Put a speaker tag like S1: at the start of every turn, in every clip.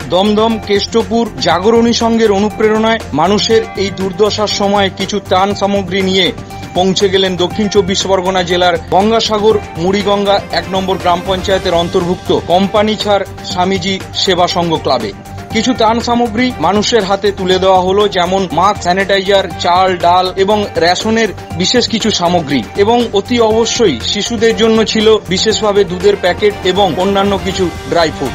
S1: দমদম কেষ্টপুর জাগরণী সংঘের অনুপ্রেরণায় মানুষের এই দুর্দশার সময় কিছু ত্রাণ সামগ্রী নিয়ে পৌঁছে গেলেন দক্ষিণ 24 পরগনা জেলার গঙ্গাসাগর মুড়িগঙ্গা 1 নম্বর গ্রাম পঞ্চায়েতের অন্তর্ভুক্ত কোম্পানিছাড় স্বামীজি সেবা সংঘ ক্লাবে। কিছু ত্রাণ সামগ্রী মানুষের হাতে তুলে দেওয়া হলো, যেমন মাস্ক, স্যানিটাইজার, চাল, ডাল এবং রেশনের বিশেষ কিছু সামগ্রী, এবং অতি অবশ্যই শিশুদের জন্য ছিল বিশেষভাবে দুধের প্যাকেট এবং অন্যান্য কিছু ড্রাই ফ্রুট।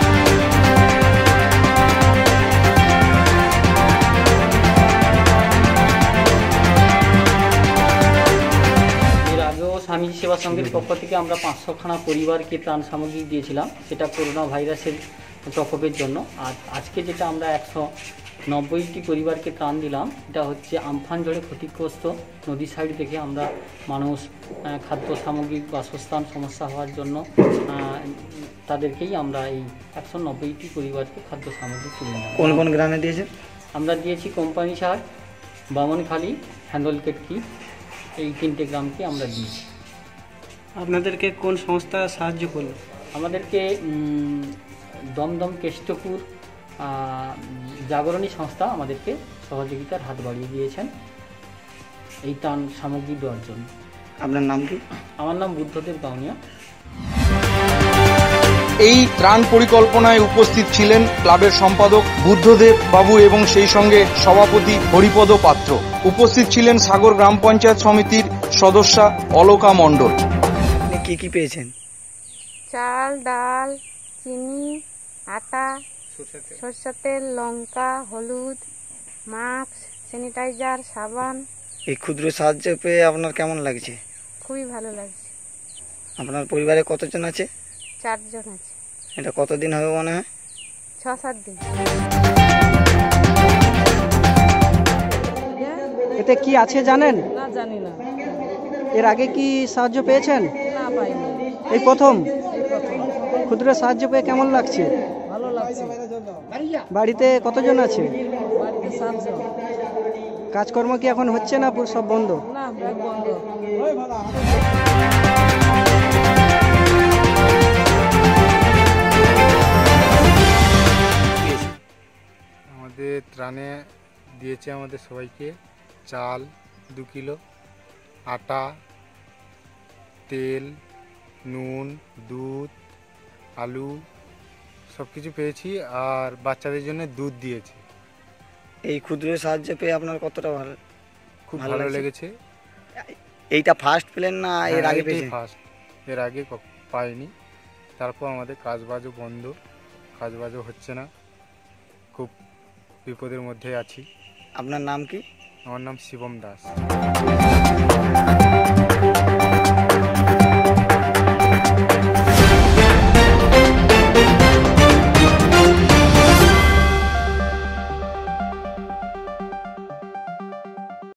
S2: স্বামীজি সেবা সংঘের পক্ষ থেকে আমরা 500খানা পরিবারকে ত্রাণ সামগ্রী দিয়েছিলাম, সেটা করোনা ভাইরাসের প্রকোপের জন্য। আর আজকে যেটা আমরা 190টি পরিবারকে ত্রাণ দিলাম, এটা হচ্ছে আমফান ঝড়ে ক্ষতিগ্রস্ত নদী সাইড থেকে আমরা মানুষ খাদ্য সামগ্রী, বাসস্থান সমস্যা হওয়ার জন্য তাদেরকেই আমরা এই 190টি পরিবারকে খাদ্য সামগ্রী তুলে দিলাম।
S3: কোন কোন গ্রামে দিয়েছে?
S2: আমরা দিয়েছি কোম্পানিছাড়, বামনখালি, হ্যান্ডলকেটকি, এই 3টে গ্রামকে আমরা দিয়েছি।
S3: আপনাদেরকে কোন সংস্থা সাহায্য করলো?
S2: আমাদেরকে দমদম কেষ্টপুর জাগরণী সংস্থা আমাদেরকে সহযোগিতার হাত বাড়িয়ে দিয়েছেন এই ত্রাণ সামগ্রী দেওয়ার জন্য।
S3: আপনার নাম কি?
S2: আমার নাম বুদ্ধদেব গাউনিয়া।
S1: এই ত্রাণ পরিকল্পনায় উপস্থিত ছিলেন ক্লাবের সম্পাদক বুদ্ধদেব বাবু এবং সেই সঙ্গে সভাপতি হরিপদ পাত্র। উপস্থিত ছিলেন সাগর গ্রাম পঞ্চায়েত সমিতির সদস্যা অলকা মণ্ডল।
S3: কি কি পেয়েছেন?
S4: চাল, ডাল, চিনি, আটা, সরষের তেল, লঙ্কা, হলুদ, মাস্ক, স্যানিটাইজার, সাবান।
S3: এই ক্ষুদ্র সাহায্য পেয়ে আপনার কেমন লাগছে?
S4: খুবই ভালো লাগছে।
S3: আপনার পরিবারে কতজন আছে?
S4: 4 জন আছে।
S3: এটা কতদিন হবে মনে হয়?
S4: 6-7 দিন।
S5: এতে কি আছে জানেন?
S6: না, জানি না।
S5: এর আগে কি সাহায্য পেয়েছেন?
S6: না, পাইনি।
S5: এই প্রথম? ক্ষুদ্র সাহায্য পেয়ে কেমন লাগছে?
S6: ভালো লাগছে।
S5: বাড়িতে কতজন আছে?
S6: বাড়িতে 7 জন।
S5: কাজকর্ম কি এখন হচ্ছে না সব বন্ধ?
S6: না, ব্যাগ বন্ধ।
S7: আমাদের ত্রাণে দিয়েছে আমাদের সবাইকে চাল 2 কিলো, আটা, তেল, নুন, দুধ, আলু সব কিছু পেয়েছি। আর বাচ্চাদের জন্য দুধ দিয়েছে।
S3: এই ক্ষুদ্র সাহায্য পেয়ে আপনার কতটা ভালো?
S7: খুব ভালো লেগেছে।
S3: এইটা ফার্স্ট পেলেন না এর আগে পেয়েছেন?
S7: ফার্স্ট, এর আগে পাইনি। তারপর আমাদের কাজবাজও বন্ধ, কাজবাজও হচ্ছে না, খুব বিপদের মধ্যে আছি।
S3: আপনার নাম কি?
S7: আমার নাম শিবম দাস।